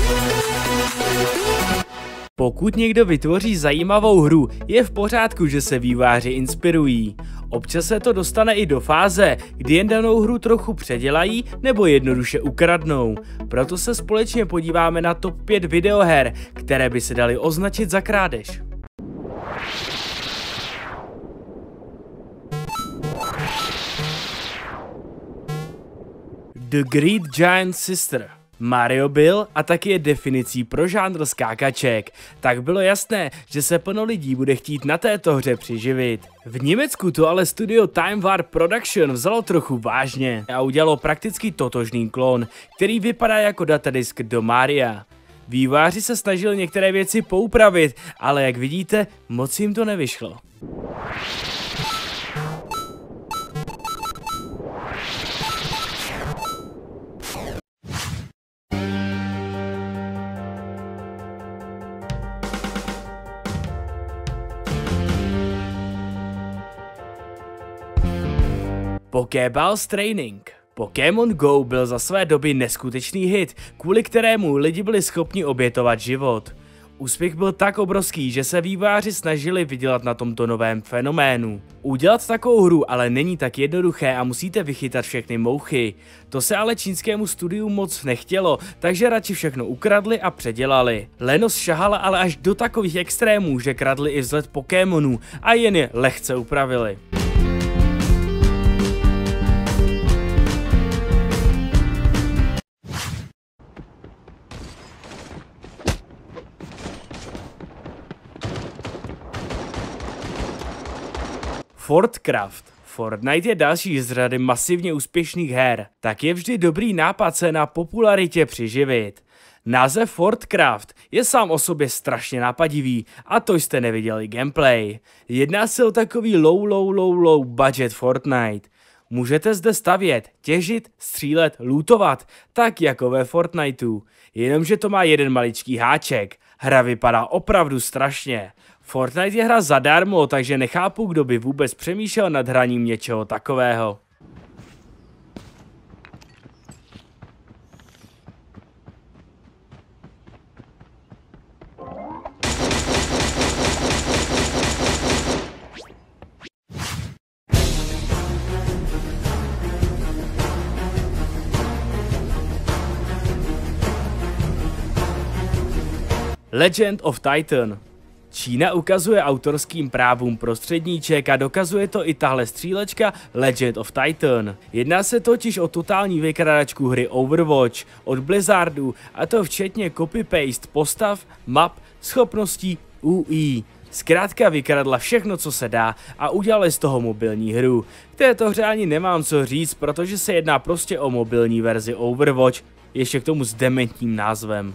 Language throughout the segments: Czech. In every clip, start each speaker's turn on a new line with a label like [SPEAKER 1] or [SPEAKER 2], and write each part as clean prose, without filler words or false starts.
[SPEAKER 1] Pokud někdo vytvoří zajímavou hru, je v pořádku, že se vývojáři inspirují. Občas se to dostane i do fáze, kdy jen danou hru trochu předělají nebo jednoduše ukradnou. Proto se společně podíváme na top 5 videoher, které by se daly označit za krádež. The Great Giant Sister. Mario byl a taky je definicí pro žánr skákaček, tak bylo jasné, že se plno lidí bude chtít na této hře přiživit. V Německu to ale studio Time Warp Production vzalo trochu vážně a udělalo prakticky totožný klon, který vypadá jako datadisk do Maria. Vývojáři se snažili některé věci poupravit, ale jak vidíte, moc jim to nevyšlo. Pokéballs Training. Pokémon Go byl za své doby neskutečný hit, kvůli kterému lidi byli schopni obětovat život. Úspěch byl tak obrovský, že se vývojáři snažili vydělat na tomto novém fenoménu. Udělat takovou hru ale není tak jednoduché a musíte vychytat všechny mouchy. To se ale čínskému studiu moc nechtělo, takže radši všechno ukradli a předělali. Lenost šahala ale až do takových extrémů, že kradli i vzhled Pokémonů a jen je lehce upravili. Fortcraft. Fortnite je další z řady masivně úspěšných her, tak je vždy dobrý nápad se na popularitě přiživit. Název Fortcraft je sám o sobě strašně nápadivý a to jste neviděli gameplay. Jedná se o takový low budget Fortnite. Můžete zde stavět, těžit, střílet, lootovat, tak jako ve Fortniteu. Jenomže to má jeden maličký háček. Hra vypadá opravdu strašně. Fortnite je hra zadarmo, takže nechápu, kdo by vůbec přemýšlel nad hraním něčeho takového. Legend of Titan. Čína ukazuje autorským právům prostředníček a dokazuje to i tahle střílečka Legend of Titan. Jedná se totiž o totální vykradačku hry Overwatch od Blizzardu, a to včetně copy-paste postav, map, schopností, UI. Zkrátka vykradla všechno, co se dá a udělali z toho mobilní hru. K této hře ani nemám co říct, protože se jedná prostě o mobilní verzi Overwatch, ještě k tomu s dementním názvem.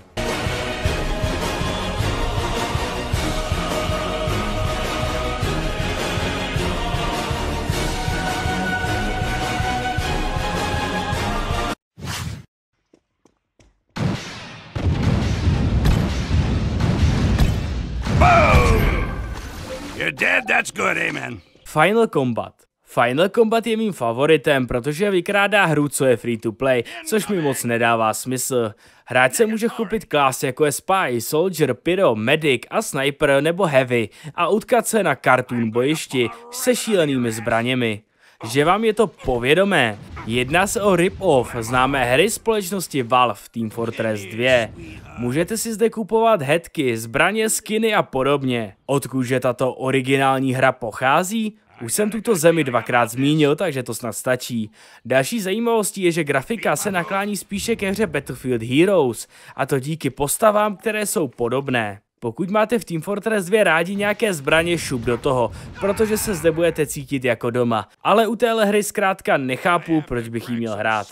[SPEAKER 2] You're dead, that's good, amen.
[SPEAKER 1] Final Combat. Final Combat je mým favoritem, protože vykrádá hru, co je free to play, což mi moc nedává smysl. Hráč se může chopit klas jako je Spy, Soldier, Pyro, Medic a Sniper nebo Heavy a utkat se na cartoon bojišti se šílenými zbraněmi. Že vám je to povědomé? Jedná se o rip-off známé hry společnosti Valve Team Fortress 2. Můžete si zde kupovat headky, zbraně, skiny a podobně. Odkud tato originální hra pochází? Už jsem tuto zemi dvakrát zmínil, takže to snad stačí. Další zajímavostí je, že grafika se naklání spíše ke hře Battlefield Heroes, a to díky postavám, které jsou podobné. Pokud máte v Team Fortress 2 rádi nějaké zbraně, šup do toho, protože se zde budete cítit jako doma. Ale u téhle hry zkrátka nechápu, proč bych jí měl hrát.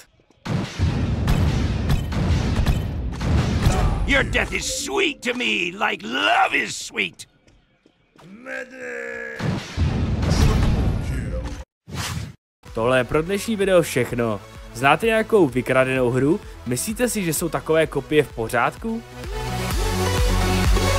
[SPEAKER 2] Your death is sweet to me, like love is sweet.
[SPEAKER 1] Tohle je pro dnešní video všechno. Znáte nějakou vykradenou hru? Myslíte si, že jsou takové kopie v pořádku?